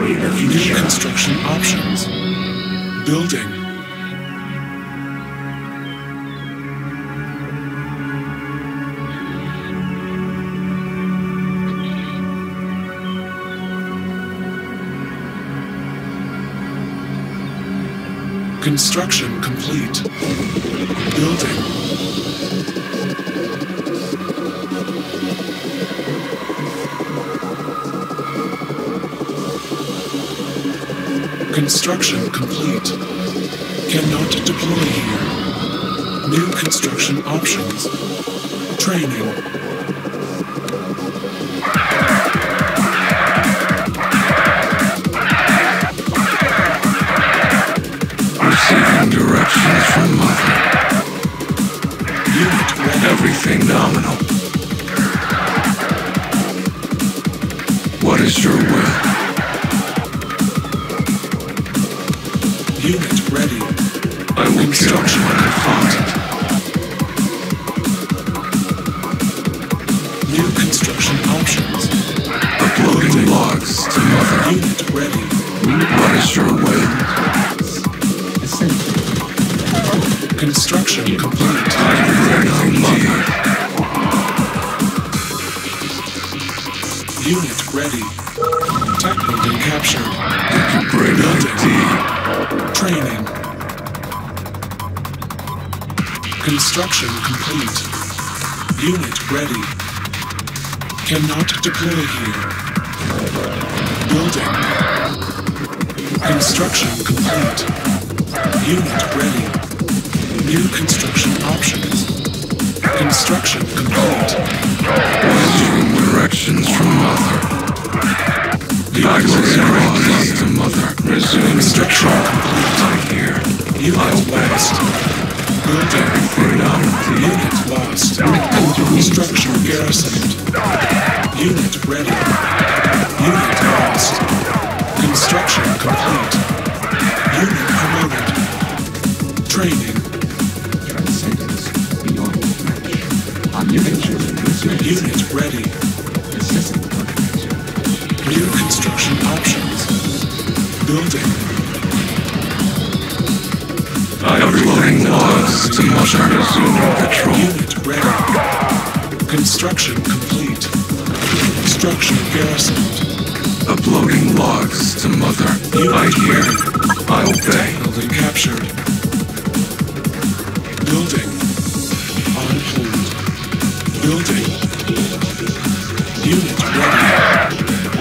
bury the New future. construction options. Building. Construction complete. Building. Construction complete. Cannot deploy here. New construction options. Training. Receiving directions from Mother. Unit ready. Everything nominal. What is your will? Unit ready. I will kill Construction what I find. New construction options. Uploading logs to Mother. Unit ready. What is your will? Construction complete. I'm ready, Mother. Unit ready. Tech building captured. Did you bring ID? Training. Construction complete. Unit ready. Cannot deploy here. Building. Construction complete. Unit ready. New construction options. Construction complete. Receiving directions from Mother. I will send logs to Mother. Resume Construction control. complete. I hear. Unit lost. Building. Everything nominal. Unit lost. Structure garrisoned. Unit ready. Unit lost. Construction complete. Unit promoted. Training. Transcendence beyond match. Unusual resilience. Unit ready. Assessing content. New construction options. Building. I am uploading logs to Mother. Resuming patrol. Unit ready. Construction complete. Structure garrisoned. Uploading logs to Mother. I hear. I obey. Building captured. Building. On hold. Building. Unit ready.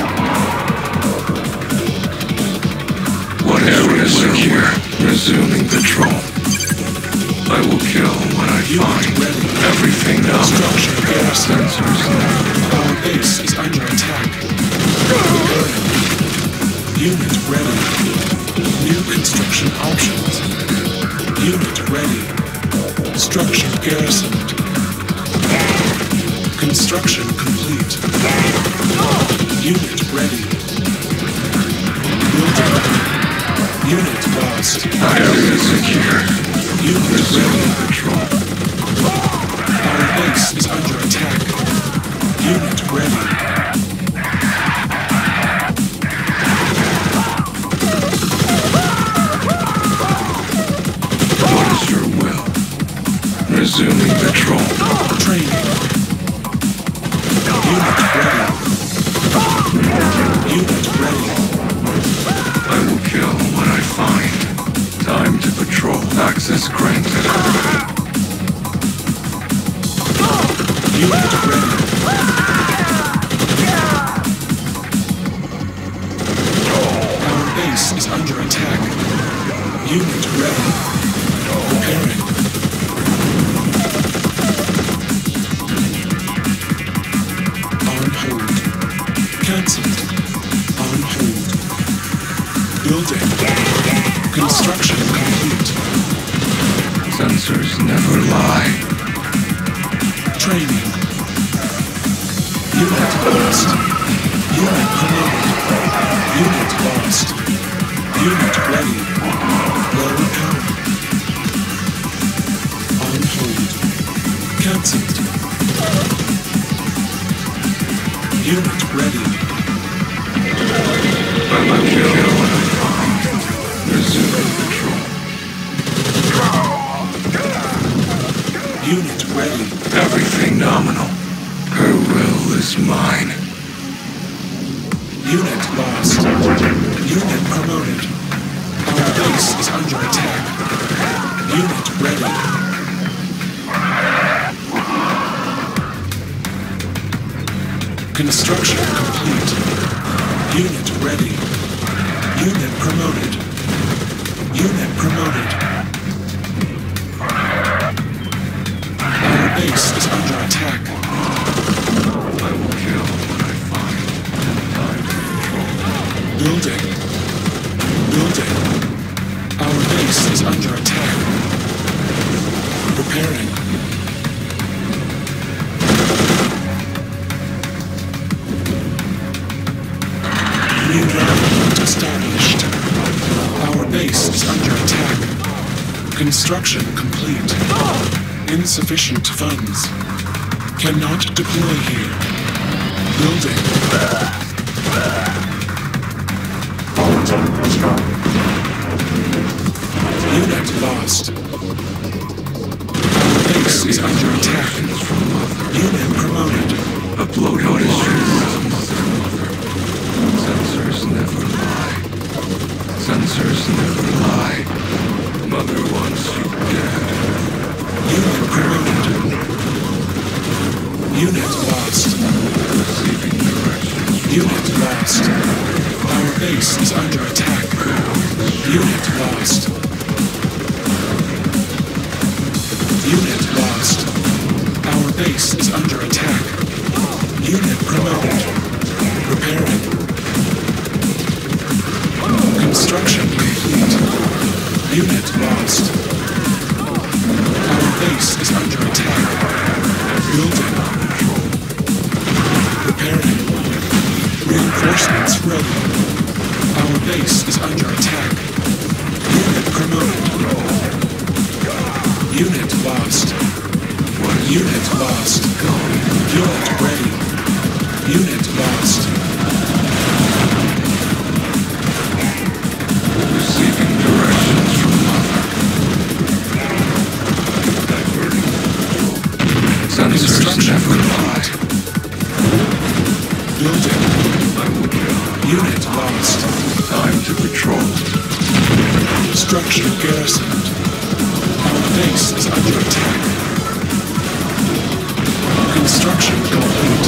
What area is secure? Resuming patrol. I will kill what I Unit find. ready. Everything nominal. Structure garrisoned. Sensors nominal. Our base is under attack. Repairing. Unit ready. New construction options. Unit ready. Structure garrisoned. Construction complete. Unit ready. Building. Unit lost. Area secure. Unit Resuming ready. patrol. Our base is under attack. Unit ready. What is your will? Resuming patrol. Training. Unit ready. Unit ready. I will kill what I find. Time to patrol. Access granted. Unit ready. Our base is under attack. Unit ready. Repairing. On hold. Cancelled. On hold. Building. Construction complete. Sensors never lie. Training. Unit lost. Unit promoted. Unit lost. Unit ready. Low power. On hold. Cancelled. Unit ready. I will kill when I find. Resume patrol. Unit ready. Everything nominal. Her will is mine. Unit lost. Unit promoted. Our base is under attack. Unit ready. Construction complete. Unit ready. Unit promoted. Unit promoted. Our base is under attack. I will kill what I find. Time to control. Building. Building. Our base is under attack. Preparing. New rally established. Our base is under attack. Construction complete. Insufficient funds. Cannot deploy here. Building. Unit lost. Our base is under attack. Unit promoted. Upload your history. Mother. Sensors never lie. Sensors never lie. Mother wants you dead. Unit promoted. Unit lost. Receiving directions. Unit lost. Our base is under attack. Unit lost. Unit lost. Our base is under attack. Unit promoted. Repairing. Construction complete. Unit lost. Our base is under attack. Building. Repairing. Reinforcements ready. Our base is under attack. Unit promoted. Unit lost. Unit lost. Unit ready. Unit lost. Receiving directions from Mother. Diverting. Sensors Construction never lie. complete. Building. Unit lost. Time to patrol. Structure garrisoned. Our base is under attack. Construction complete.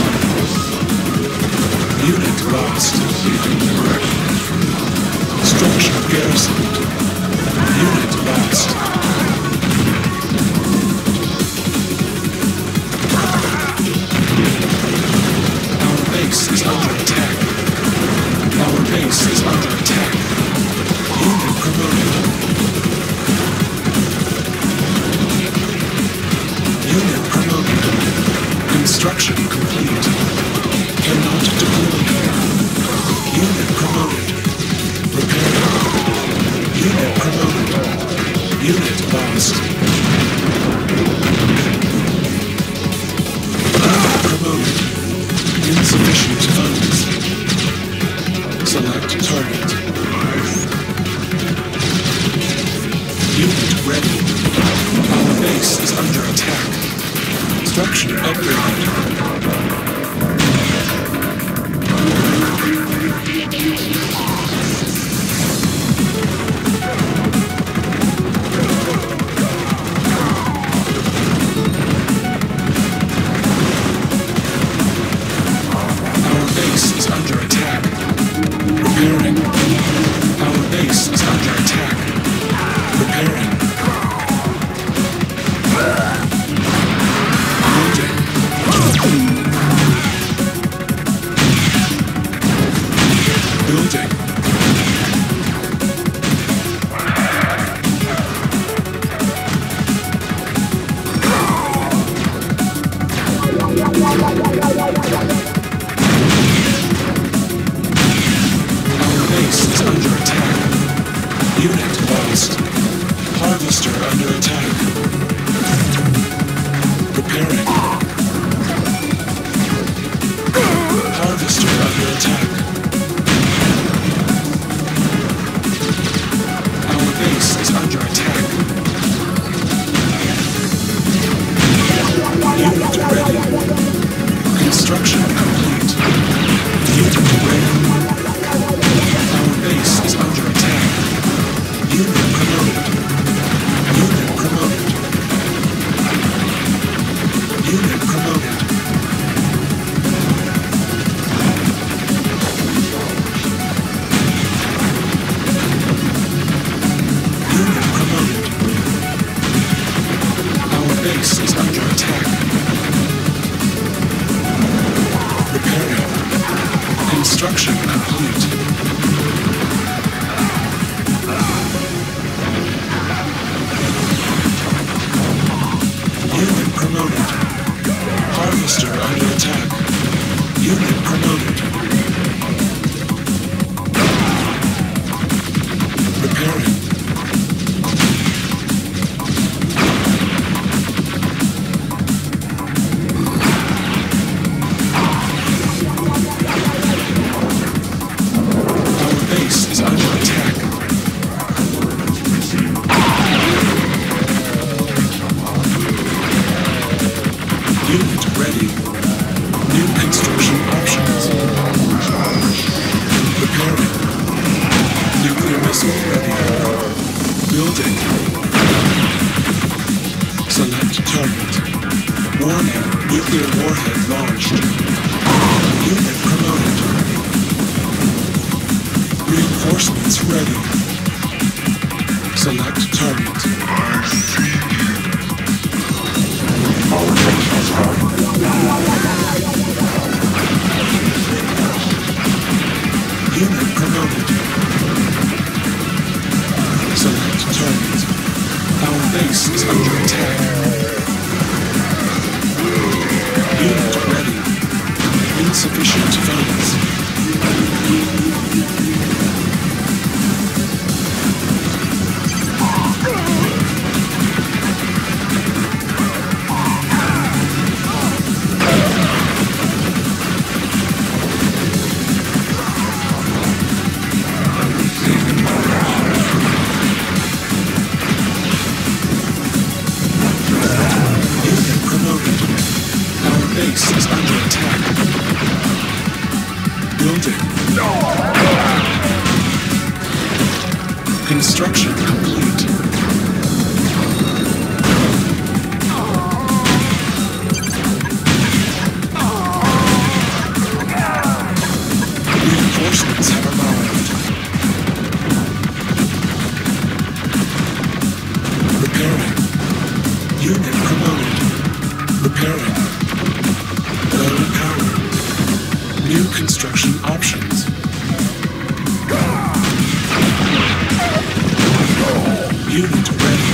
Unit lost. Receiving directions from Mother. Structure garrisoned. Unit lost. Our base is under attack. Our base is under attack. Unit promoted. Unit promoted. Construction complete. Cannot deploy here. Unit promoted. Repairing. Unit promoted. Unit lost. Unit promoted. Insufficient funds. Select target. Unit ready. Our base is under attack. Structure upgraded. Our base is under attack. Repairing. Our base is under attack. Repairing. Building. Our base is under attack. Unit lost. Harvester under attack. Repairing. Harvester under attack. Unit promoted. Unit promoted. Unit promoted. Unit promoted. Our base is under attack. Repairing. Construction complete. Unit promoted. Harvester under attack. Unit promoted. Repairing. Our base is under attack. Unit ready. New construction options. Repairing. Nuclear missile ready. Building. Select target. Warning. Nuclear warhead launched. Unit promoted. Reinforcements ready. Select target. Unit promoted. Select target. Our base is under attack. Unit ready. Insufficient funds. Unit promoted. Our base is under attack. Building. Construction complete. Reinforcements have arrived. Repairing. Unit promoted. Repairing. Low power. New construction options. Unit ready.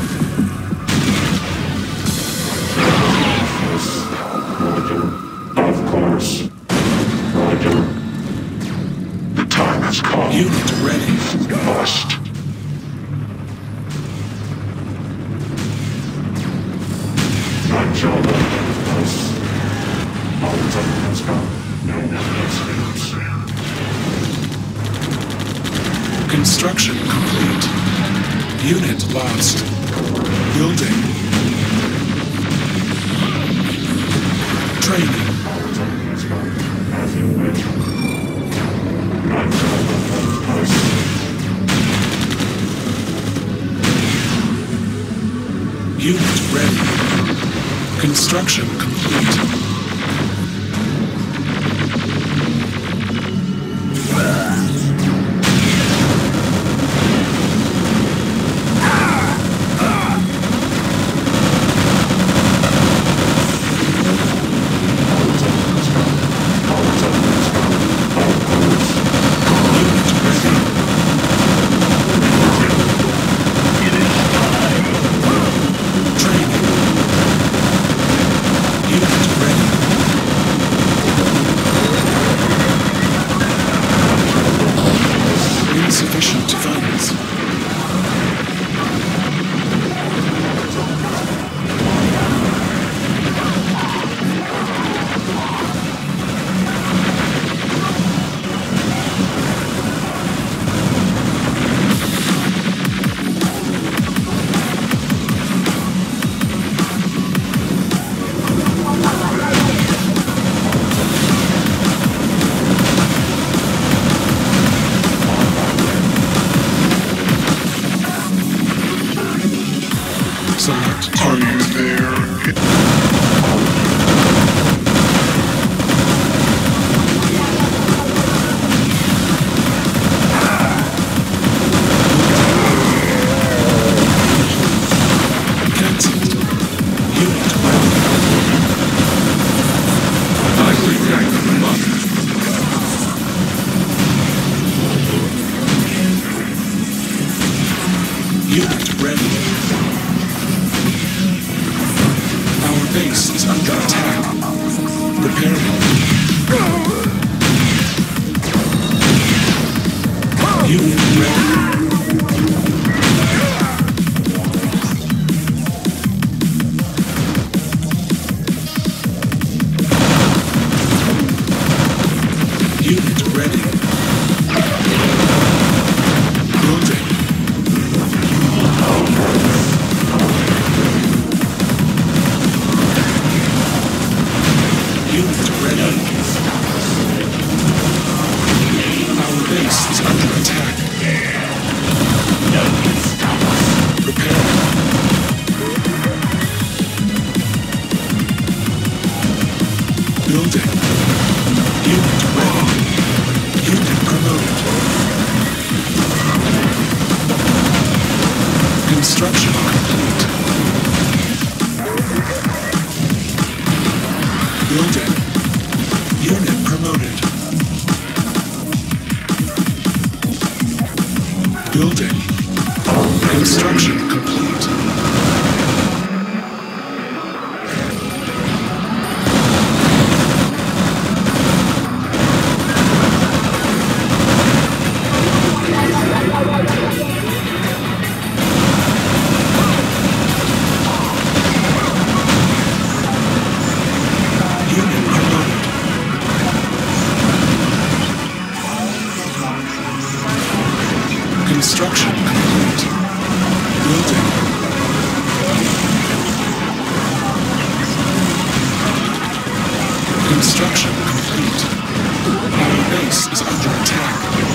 Of course. Roger. The time has come. Unit ready. Must. Not your us. Our time has come. No one escapes. Construction complete. Unit lost. Building. Training. Our time has come. As you wish. Not your us. Unit ready. Construction complete. Unit ready. Select Are target. you there? Cancelled. Unit ready. I reject the mother. Unit ready. Our base is under attack. Repairing. Unit ready. Unit ready. Building. Unit ready. Our base is under attack. Preparing. Building. Unit ready. Unit promoted. Construction complete. Building. Unit promoted. Building. Construction complete. Unit promoted. Construction complete. Building. Construction complete. Our base is under attack.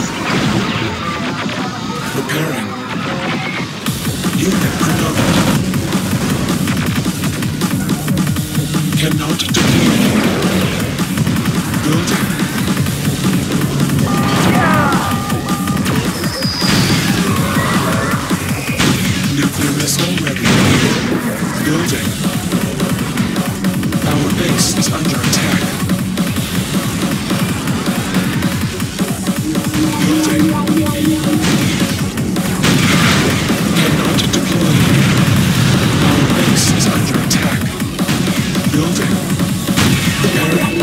Repairing. Unit promoted. Cannot deploy. Building. Nuclear missile ready. Building. Our base is under attack. Building. Cannot deploy. Our base is under attack. Building. Preparing.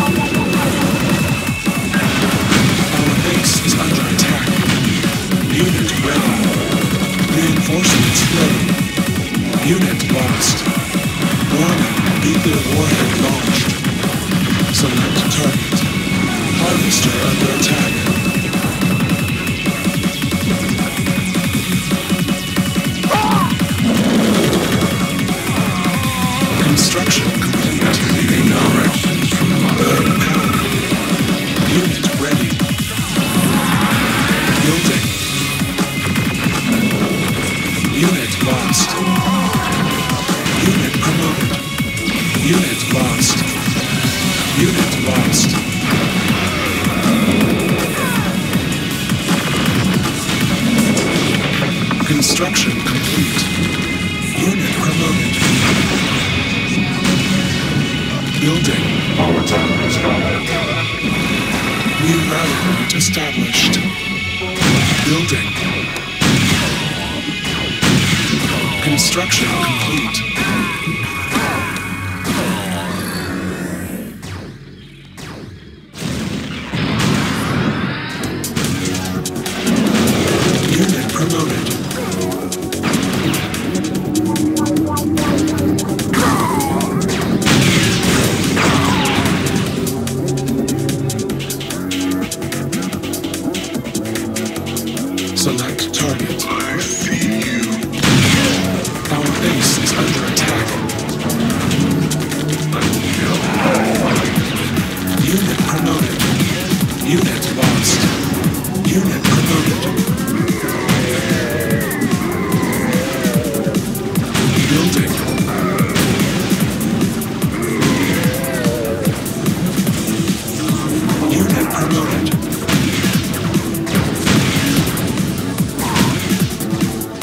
Our base is under attack. Unit ready. Reinforcements ready. Unit lost. Warning. Nuclear warhead launched. Select target. Harvester under attack. Construction complete. Leading directions from mother. Unit ready. Building. Unit lost. Unit promoted. Unit lost. Unit lost. Construction complete. Unit promoted. Building. Our time has come. New rally point established. Building. Construction complete. Unit promoted. Select target. I see you. Our base is under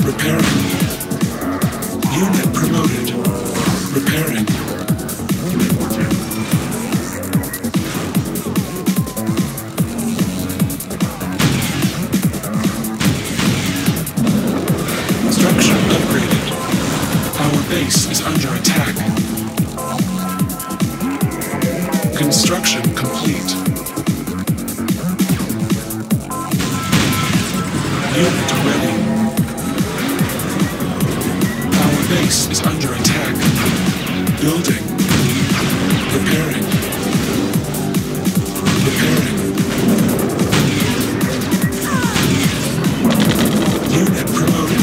Repairing. Unit promoted. Repairing. Structure upgraded. Our base is under attack. Construction complete. Unit ready. Our base is under attack. Building. Repairing. Repairing. Unit promoted.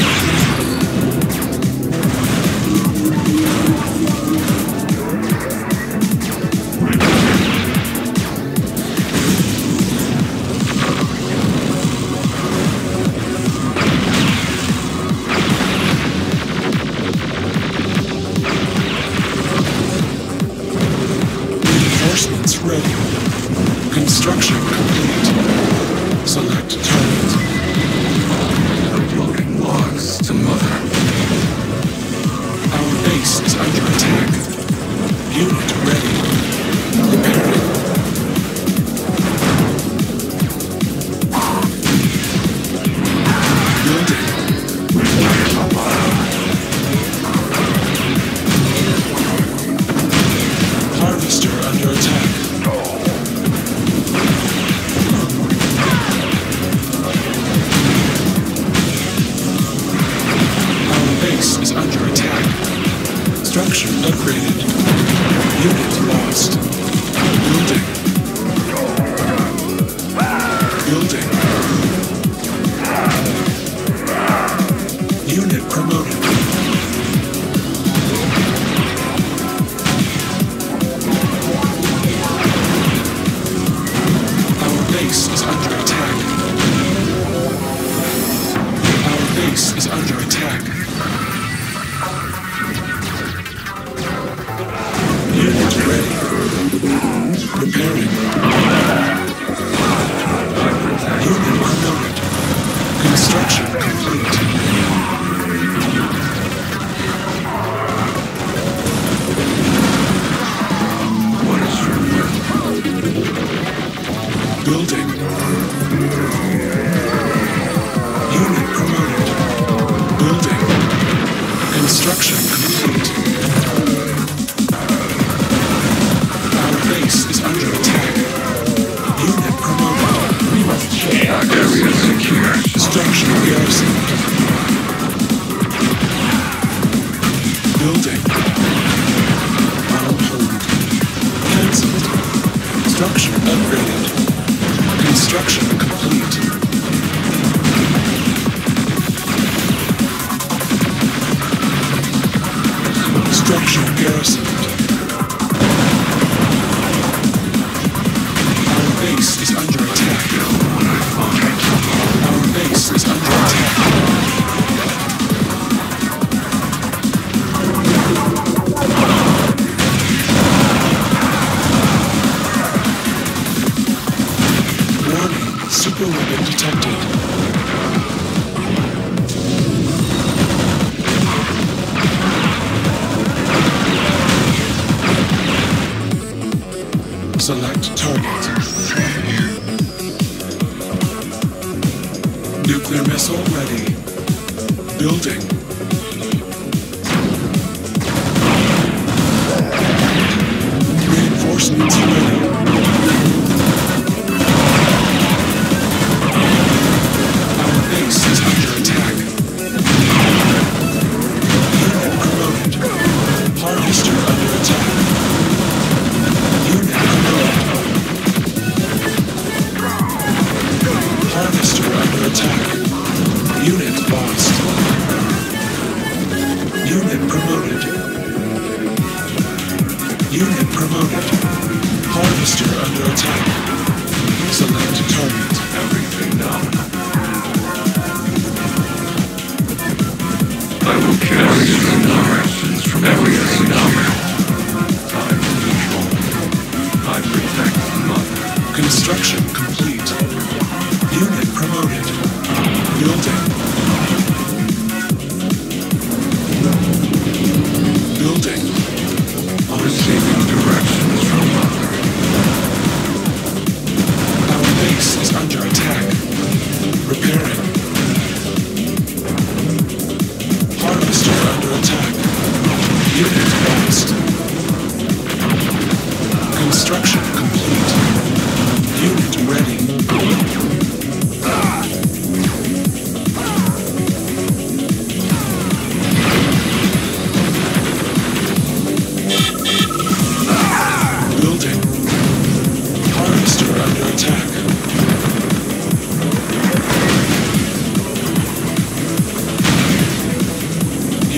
Reinforcements ready. Construction complete. Select target. Uploading logs to Mother. Our base is under attack. Unit ready. Repairing. Building. Harvester under attack. Our base is under attack. Structure upgraded. Unit lost. Building. Building. Unit promoted. Our base is under attack. Our base is under attack. Unit ready. Repairing. Unit promoted. Construction complete. What is your will? Building. Unit promoted. Building. Construction complete. Our base is under attack. Unit promoted. We must check. Area secure. Structure garrison. Building. On hold. Cancelled. Structure upgraded. Construction complete. Structure garrisoned. Our base is under attack. Our base is under attack. Warning, super weapon detected. Select target. Nuclear missile ready. Building. Reinforcements ready. Our base is under attack. Unit promoted. Harvester under attack. Unit promoted. Harvester under attack. Unit lost. Unit promoted. Unit promoted. Harvester under attack. Select target. Everything now. I will carry the directions from everything now. Time to control. I protect Mother. Construction complete. Unit promoted. Building.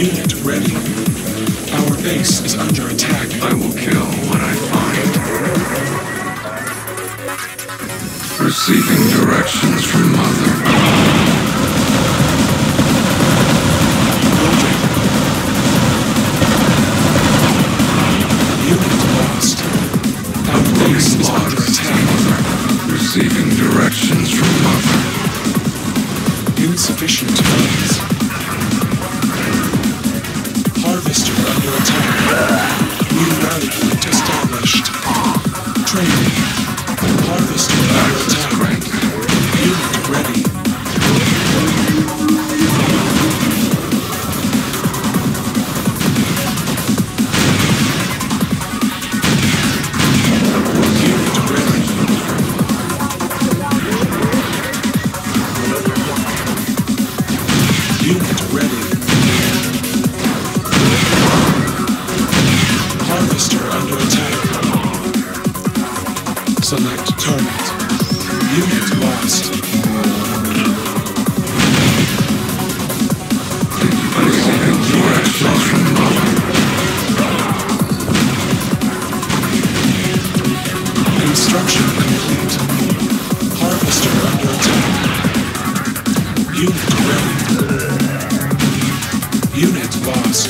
Unit ready. Our base is under attack. I will kill what I find. Receiving directions from Mother. Building. Unit lost. Our base is under attack. Receiving directions from Mother. Insufficient funds. Harvester under attack. New rally point established. Training. Harvester under attack. Unit ready. Unit ready. Unit ready. Harvester under attack. Select target. Unit lost. Receiving directions from Mother. Construction complete. Harvester under attack. Unit ready. Unit lost.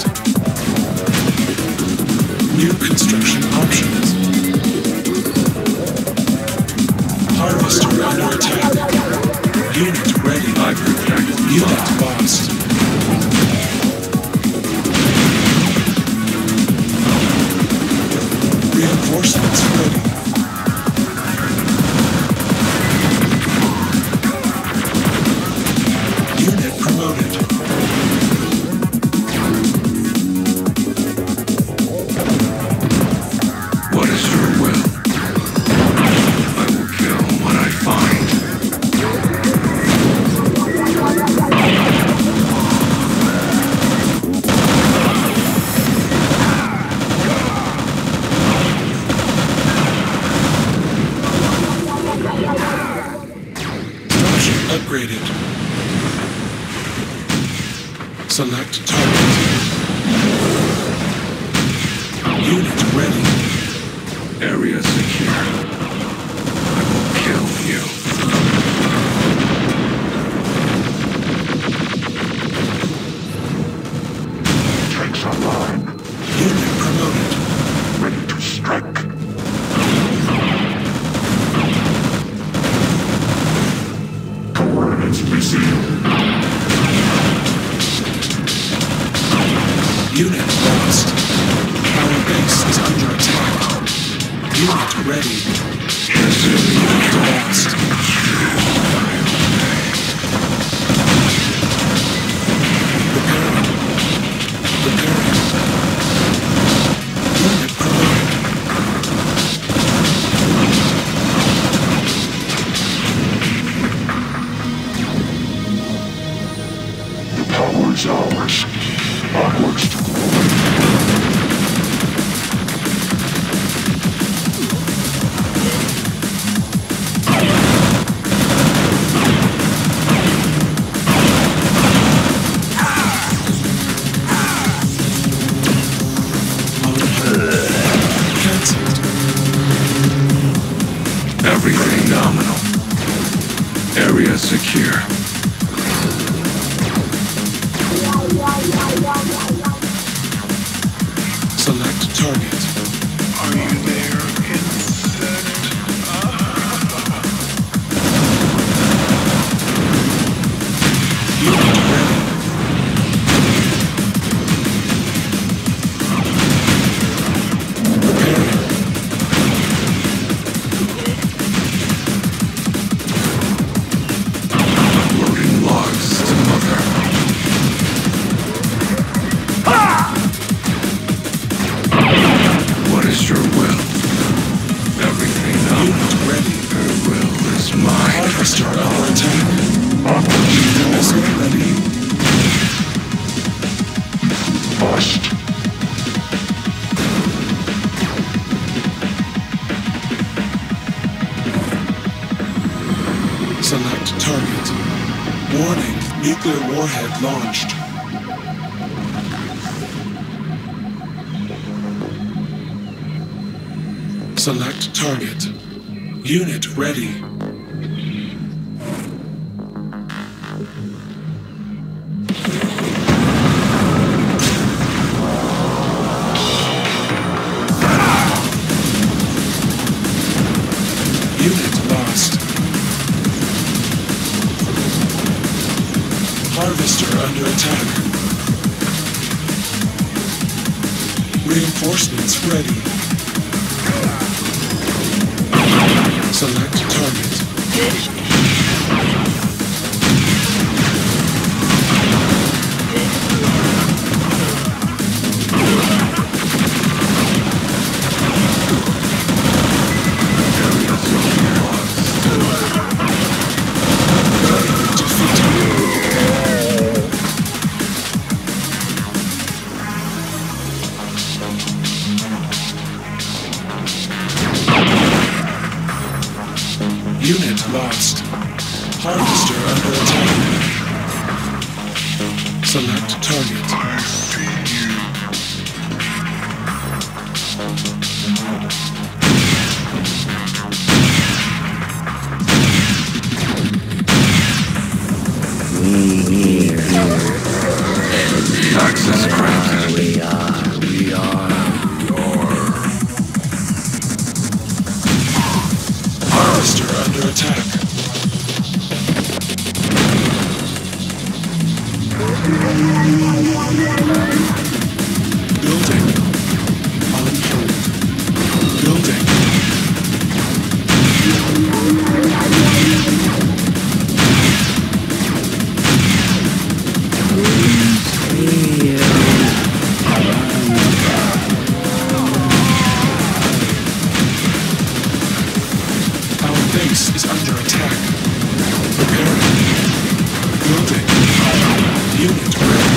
New construction options. Harvester under attack. Unit ready. I protect Unit lost. Reinforcements ready. Unit promoted. what is your will. I will kill what I find. Structure upgraded. Select target. Unit ready. Area secure. I will kill you. Tanks online. Unit promoted. Ready to strike. Coordinates received. Unit lost. Our base is under attack. Unit ready. Unit lost. Repairing. Repairing. Unit promoted. The power is ours. Onwards to Cancelled. Everything nominal. Area secure. Select target. Are you there, insect? Unit ready. Repairing. Uploading logs to Mother. What is your will? Everything nominal. Unit ready. Her will is mine. Harvester under attack. Missile ready. bust. Select target. Warning, nuclear warhead launched. Select target. Unit ready. Unit lost. Harvester under attack. Reinforcements ready. Select target. Unit lost. Harvester under attack. Select target. I see you. Access granted. We are. Harvester under attack. Building. On hold. Building. Our base is under attack. Preparing. Building. Unit ready.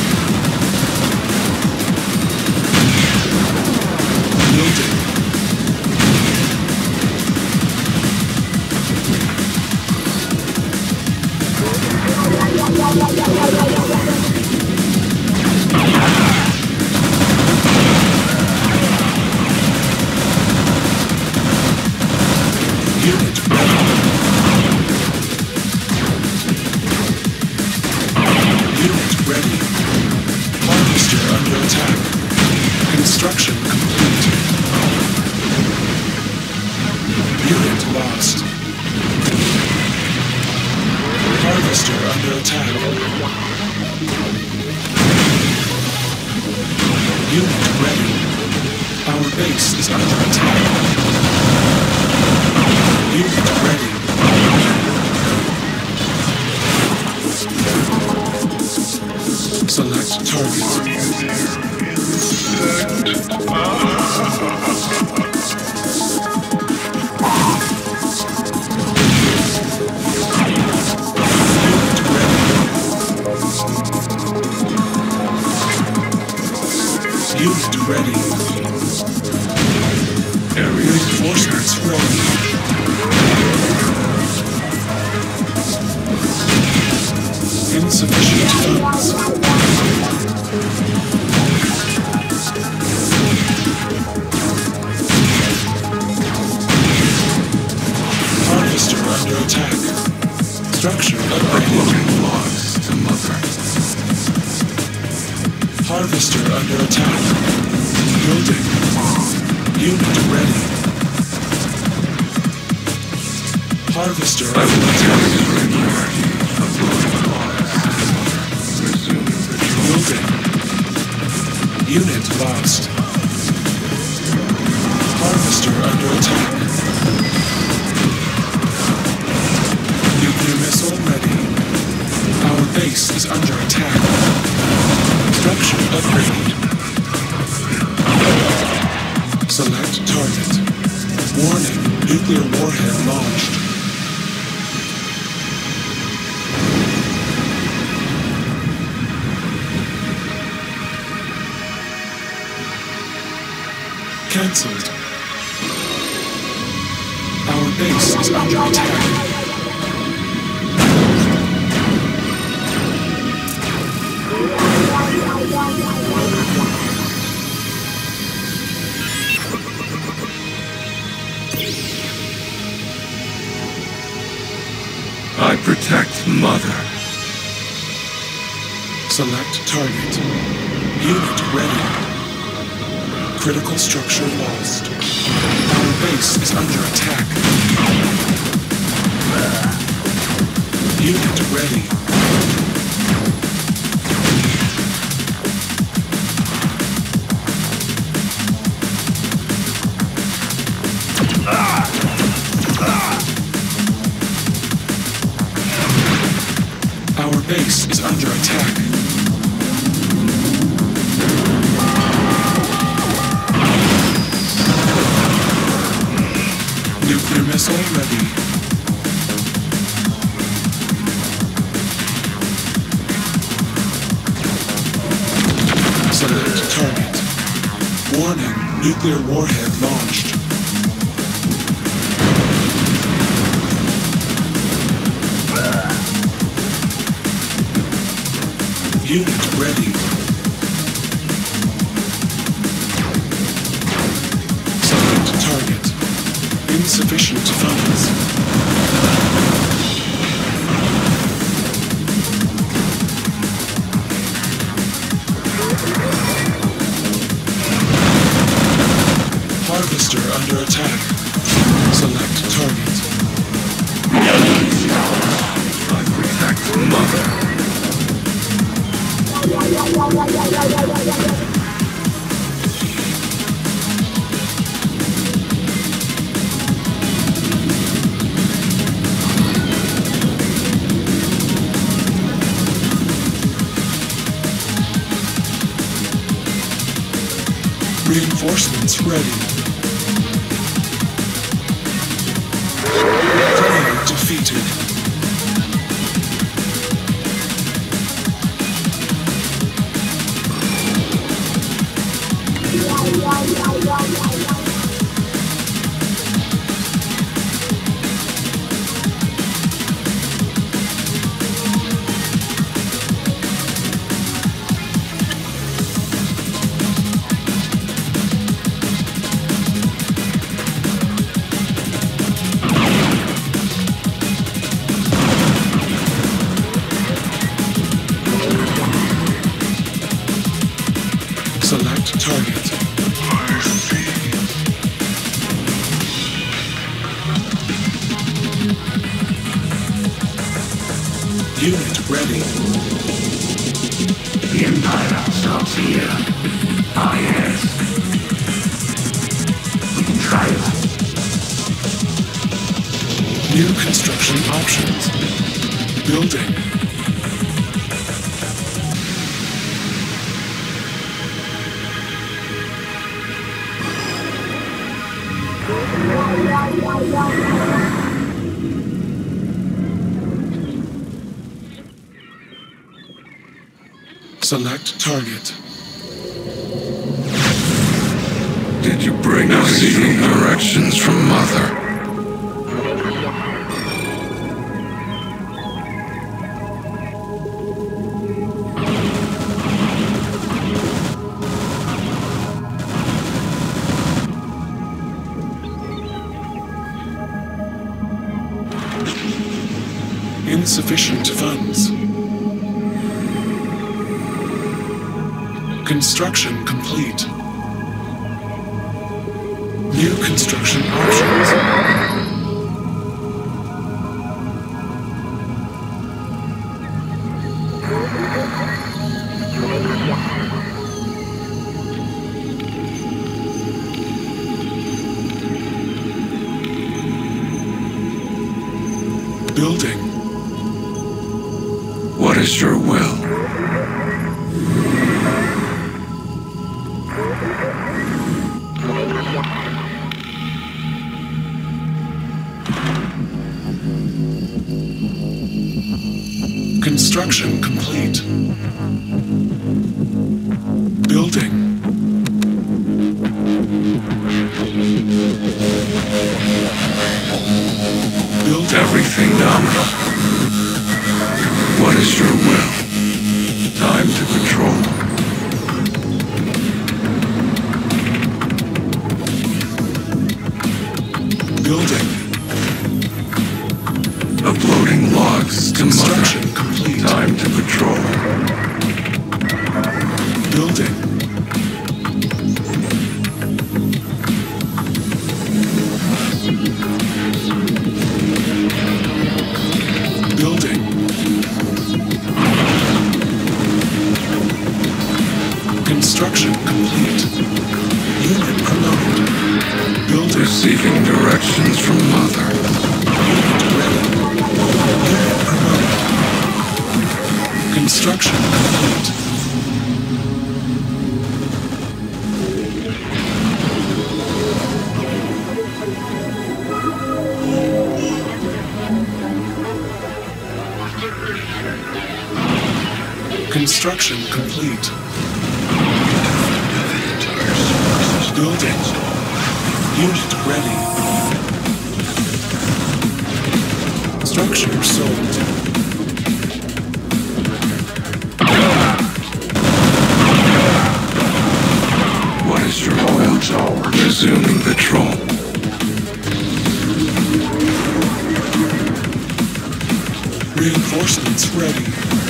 Building. Unit ready. Unit ready. Harvester under attack. Construction complete. Unit lost. Harvester under attack. Unit ready. Our base is under attack. Unit ready. Select target. Unit ready. Reinforcements ready. Insufficient funds. Harvester under attack. Structure upgraded. Logs to mother. Harvester under attack. Building. Unit ready. Harvester I under will attack. tell you regularity. Uploading logs to mother. Resume patrol. Building. Unit lost. Harvester under attack. Nuclear missile ready. Our base is under attack. Structure upgrade. Select target. Warning, nuclear warhead launched. Cancelled. Our base is under attack. Select target. Unit ready. Critical structure lost. Our base is under attack. Unit ready. Our base is under attack. Nuclear missile ready. Select target. Warning, nuclear warhead launched. Unit ready. Select target. Insufficient funds. Harvester under attack. Select target. I protect Mother. Reinforcements ready. Player defeated. Select target. Unit ready. The Empire stops here. Ah, yes. We can try it. New construction options. Building. Select target. Did you bring us any directions from Mother? Insufficient funds. Construction complete. New construction options. Building. What is your will? Construction complete. Building. Build Everything done. What is your will? Time to patrol. Building. Uploading logs to Construction Mother. complete. Time to patrol. Construction complete. Unit promoted. Building. Receiving directions from Mother. Unit ready. Unit promoted. Construction complete. Construction complete. Building. Unit ready. Structure sold. What is your oil tower? Resuming patrol. Reinforcements ready.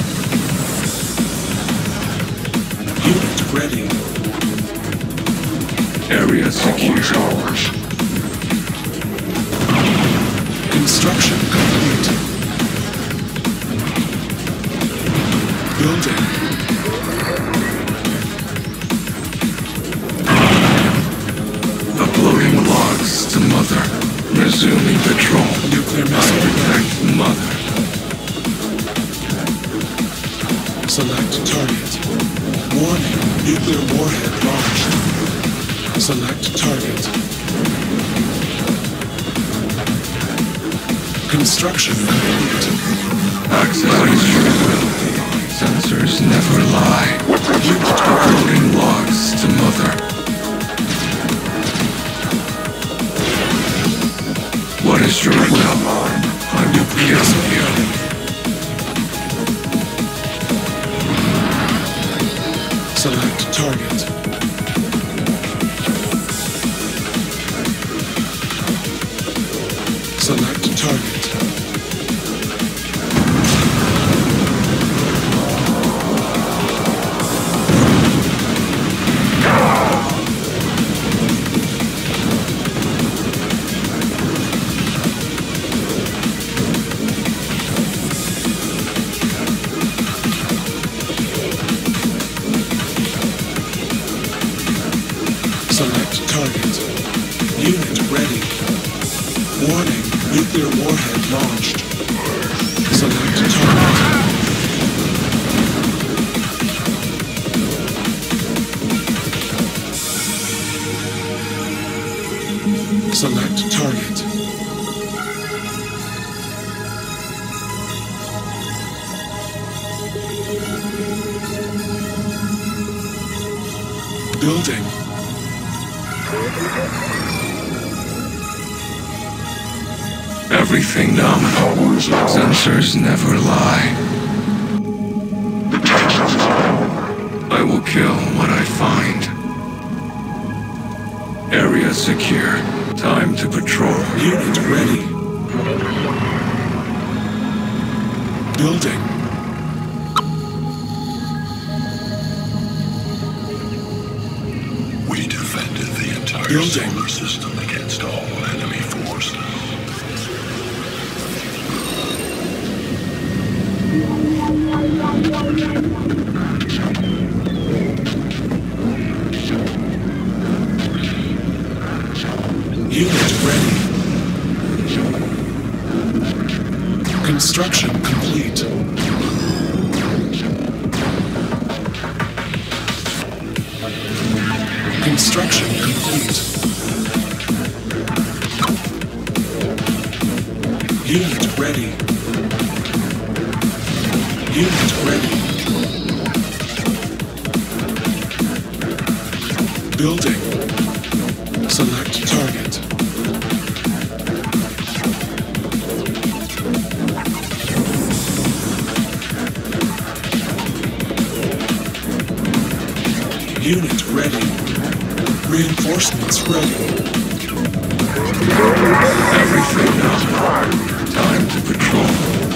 Unit ready. Area secure. Construction complete. Building. Uploading logs to Mother. Resuming patrol. Nuclear I missile ready. protect Mother. Select target. Warning. Nuclear warhead launched. Select target. Construction complete. Access your will. Sensors never lie. Uploading logs to Mother. What is your will? I will kill you. Select target. Select target. Select target. Unit ready. Warning, nuclear warhead launched. Select target. Select target. Building. Everything nominal. Sensors never lie. I will kill what I find. Area secure. Time to patrol. Unit ready. Building. We defended the entire Building. solar system against all enemy forces. Unit ready. Construction complete. Construction complete. Unit ready. Unit ready. Building. Select target. Unit ready. Reinforcements ready. Everything nominal. Time to patrol.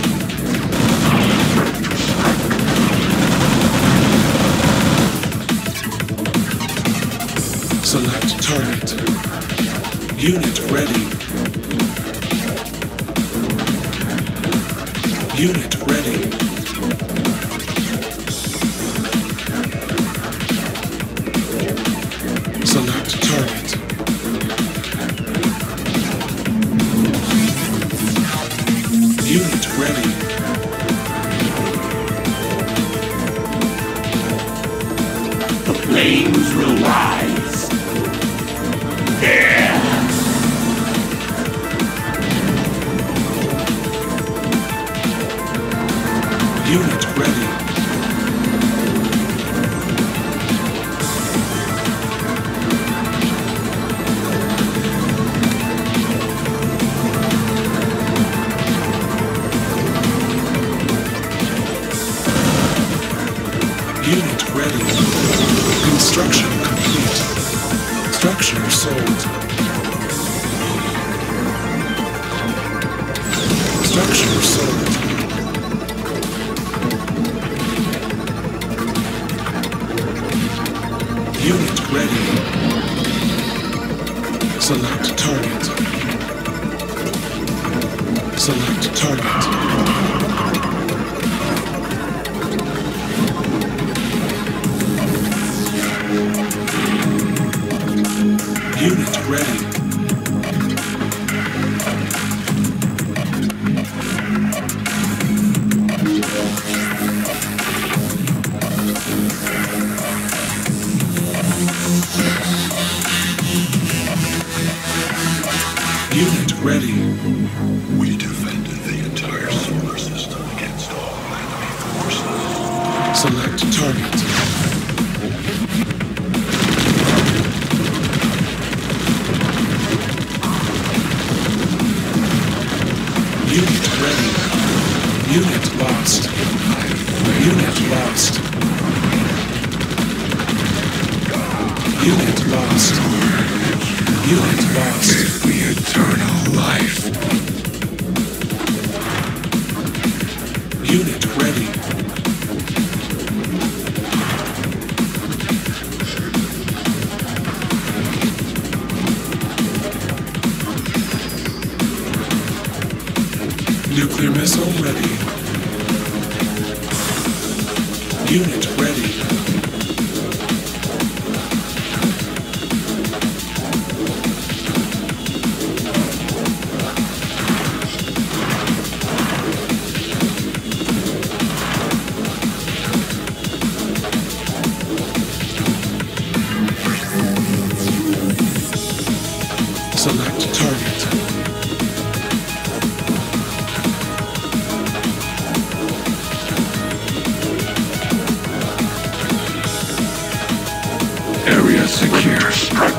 Select target. Unit ready. Unit ready. Select target. Unit ready. The flames will rise. Unit ready. Unit ready. Construction complete. Structure sold. Structure sold. Unit ready. Select target. Select target. Unit ready. Unit ready. We defended the entire solar system against all enemy forces. Select target. Unit ready. Unit lost. Unit lost. Unit lost. Unit lost. The eternal life. Unit ready. Nuclear missile ready. Unit ready. Select target. Area secure.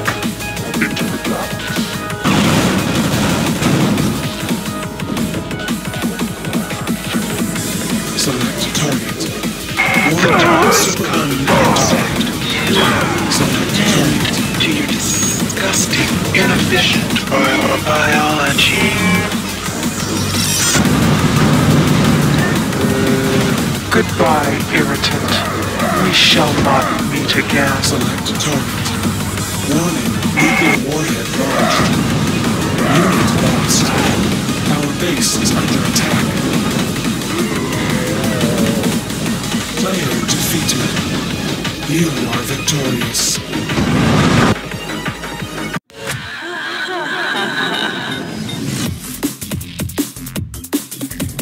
Select target. Warning super unlocked. Select target. To your disgusting, inefficient biology. Goodbye, irritant. We shall not meet again. Select target. Warning, nuclear warhead launched. Unit lost. Our base is under attack. Player defeated. You are victorious.